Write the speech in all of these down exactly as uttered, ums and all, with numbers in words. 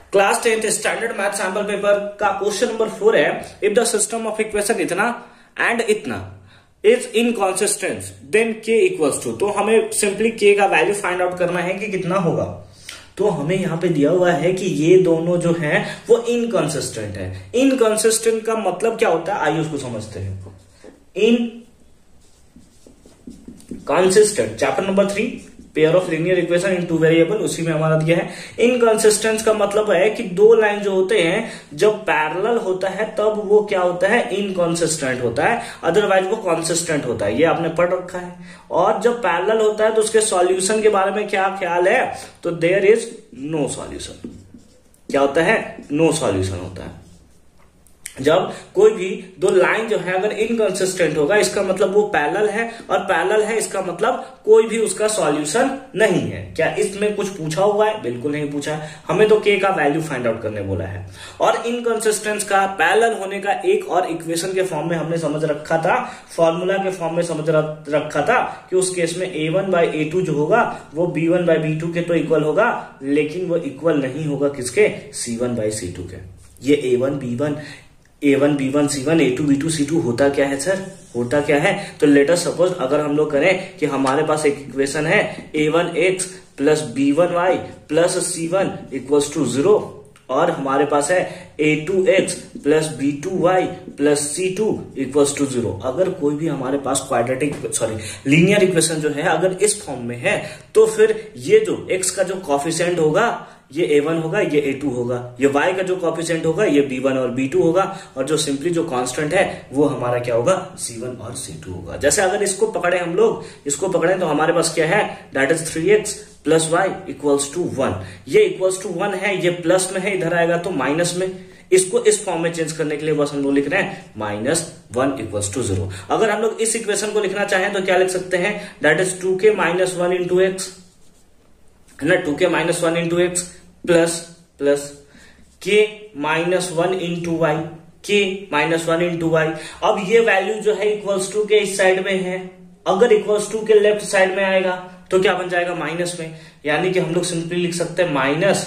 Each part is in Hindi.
Class tenth standard math sample paper का क्वेश्चन नंबर फोर है, if the system of equation इतना एंड इतना is inconsistent then K equals to. तो हमें सिंपली के का वैल्यू फाइंड आउट करना है कि कितना होगा। तो हमें यहाँ पे दिया हुआ है कि ये दोनों जो हैं वो इनकॉन्सिस्टेंट है। इनकॉन्सिस्टेंट का मतलब क्या होता है, आइए उसको समझते हैं। Inconsistent chapter number three pair of linear equation in two variable, उसी में हमारा दिया है। इनकॉन्सिस्टेंस का मतलब है कि दो लाइन जो होते हैं जब पैरेलल होता है तब वो क्या होता है, इनकॉन्सिस्टेंट होता है, अदरवाइज वो कॉन्सिस्टेंट होता है। ये आपने पढ़ रखा है। और जब पैरेलल होता है तो उसके सॉल्यूशन के बारे में क्या ख्याल है, तो देयर इज नो सॉल्यूशन। क्या होता है, नो सॉल्यूशन होता है। जब कोई भी दो लाइन जो है अगर इनकंसिस्टेंट होगा इसका मतलब वो पैरेलल है, और पैरेलल है इसका मतलब कोई भी उसका सॉल्यूशन नहीं है। क्या इसमें कुछ पूछा हुआ है? बिल्कुल नहीं पूछा है। हमें तो के का वैल्यू फाइंड आउट करने बोला है। और इनकंसिस्टेंस का पैरेलल होने का एक और इक्वेशन के फॉर्म में हमने समझ रखा था, फॉर्मूला के फॉर्म में समझ रखा था कि उस केस में a one by a two जो होगा वो b one by b two के तो इक्वल होगा, लेकिन वो इक्वल नहीं होगा किसके, c one by c two के। ये a one b one a one b one c one a two b two c two होता क्या है सर, होता क्या है। तो लेट अस सपोज अगर हम लोग करें कि हमारे पास एक इक्वेशन है a one x plus b one y plus c one equals to zero, और हमारे पास है a two x plus b two y plus c two equals to zero. अगर कोई भी हमारे पास क्वाड्रेटिक सॉरी लीनियर इक्वेशन जो है अगर इस फॉर्म में है तो फिर ये जो x का जो कॉफिशिएंट होगा ये ए वन होगा, ये ए टू होगा, ये y का जो कॉफिशिएंट होगा ये बी वन और बी टू होगा, और जो सिंपली जो कांस्टेंट है वो हमारा क्या होगा, सी वन और सी टू होगा। जैसे अगर इसको पकड़े हम लोग, इसको पकड़े तो हमारे पास क्या है, that is three x plus y equals to one. ये इक्वल्स टू वन है, ये प्लस में है, इधर आएगा तो माइनस में। इसको इस फॉर्म में चेंज करने के लिए बस हम लोग लिख रहे हैं minus one equals to zero. अगर हम लोग इस इक्वेशन को लिखना चाहें तो क्या लिख सकते हैं, that is two k minus one into x है ना, two k minus one into x plus plus k minus one into y, k minus one into y. अब ये वैल्यू जो है इक्वल्स टू के इस साइड में है, अगर इक्वल्स टू के लेफ्ट साइड में आएगा तो क्या बन जाएगा, माइनस में। यानी कि हम लोग सिंपली लिख सकते हैं minus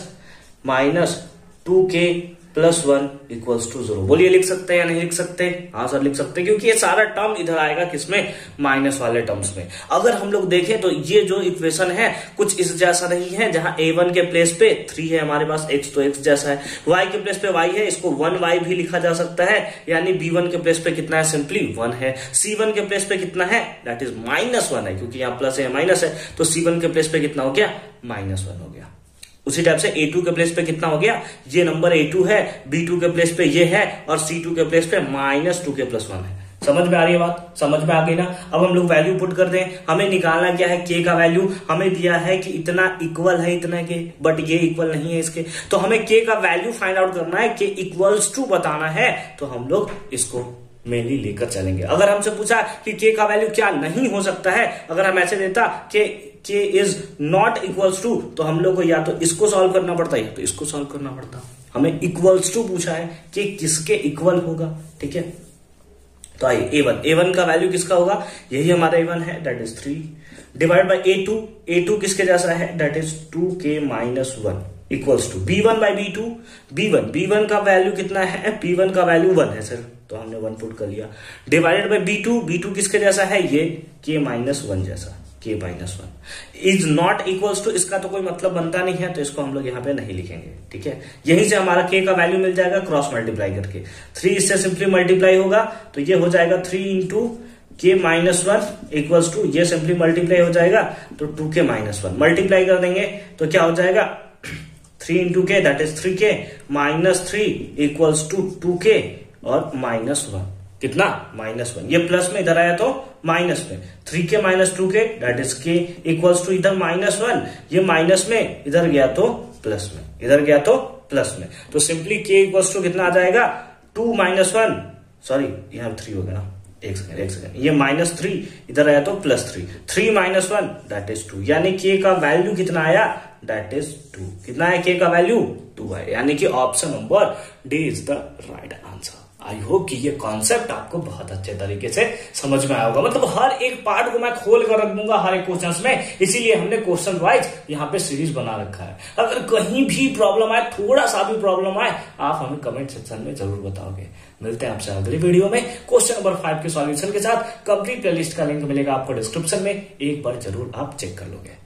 minus two k plus one equals to zero. बोलिए लिख सकते हैं या नहीं लिख सकते? हाँ सर लिख सकते हैं, क्योंकि ये सारा टर्म इधर आएगा किसमें, माइनस वाले टर्म्स में। अगर हम लोग देखें तो ये जो इक्वेशन है कुछ इस जैसा नहीं है, जहां ए वन के प्लेस पे थ्री है हमारे पास, एक्स तो एक्स जैसा है, y के प्लेस पे y है, इसको वन वाई भी लिखा जा सकता है, यानी बी वन के प्लेस पे कितना है, सिंपली वन है। सी वन के प्लेस पे कितना है, दैट इज माइनस वन है, क्योंकि यहाँ प्लस है माइनस है, तो सी वन के प्लेस पे कितना हो गया, माइनस वन हो गया। उसी टाइप से ए टू के प्लेस पे कितना हो गया, ये नंबर ए टू है, बी टू के प्लेस पे ये है, और सी टू के प्लेस पे minus two k plus one है। समझ में आ रही है बात, समझ में आ गई ना। अब हम लोग वैल्यू पुट कर दें, हमें निकालना क्या है, के का वैल्यू। हमें दिया है कि इतना इक्वल है इतना के, बट ये इक्वल नहीं है इसके, तो हमें के का वैल्यू फाइंड आउट करना है, के इक्वल्स टू बताना है, तो हम लोग इसको मेनली लेकर चलेंगे। अगर हमसे पूछा कि के का वैल्यू क्या नहीं हो सकता है, अगर हम ऐसे देता कि के इज नॉट इक्वल्स टू, तो हम लोग को या तो इसको सॉल्व करना पड़ता है या तो इसको सॉल्व करना पड़ता। हमें इक्वल्स टू पूछा है कि किसके इक्वल होगा, ठीक है। तो आइए ए वन, ए वन का वैल्यू किसका होगा, यही हमारा ए वन है, that is three divide by a two, a two किसके जैसा है, that is two k minus one equals to b one by b two, b one b one का वैल्यू कितना है, बी वन का वैल्यू वन है सर, तो हमने वन पुट कर लिया, divided by b two, b two किसके जैसा है, ये के माइनस वन जैसा, k minus one is not equals to, इसका तो कोई मतलब बनता नहीं है, तो इसको हम लोग यहाँ पे नहीं लिखेंगे, ठीक है। यहीं से हमारा के का वैल्यू मिल जाएगा क्रॉस मल्टीप्लाई करके, थ्री इससे सिंपली मल्टीप्लाई होगा तो ये हो जाएगा three into k minus one equals to, ये सिंपली मल्टीप्लाई हो जाएगा तो to k minus one, multiply कर देंगे तो क्या हो जाएगा, three into k that is three k minus three equals to two k और माइनस वन, कितना, माइनस वन। ये प्लस में इधर आया तो माइनस में, three k minus two k that is k equals to इधर माइनस वन, ये माइनस में इधर गया तो प्लस में, इधर गया तो प्लस में, तो सिंपली के इक्वल्स टू कितना आ जाएगा, टू माइनस वन, सॉरी यहाँ थ्री हो गया ना, एक सेकंड एक सेकंड, ये माइनस थ्री इधर आया तो plus three, three minus one that is two, यानी के का वैल्यू कितना आया, दैट इज टू। कितना है के का वैल्यू, टू है, यानी कि option number D is the right answer. I hope कि ये कॉन्सेप्ट आपको बहुत अच्छे तरीके से समझ में आया होगा। मतलब हर एक पार्ट को मैं खोल कर रख दूंगा हर एक क्वेश्चंस में, इसीलिए हमने क्वेश्चन वाइज यहाँ पे सीरीज बना रखा है। अगर कहीं भी प्रॉब्लम आए, थोड़ा सा भी प्रॉब्लम आए, आप हमें कमेंट सेक्शन में जरूर बताओगे। मिलते हैं आपसे अगली वीडियो में क्वेश्चन नंबर फाइव के सॉल्यूशन के साथ। कंप्लीट प्लेलिस्ट का लिंक मिलेगा आपको डिस्क्रिप्शन में, एक बार जरूर आप चेक कर लोगे।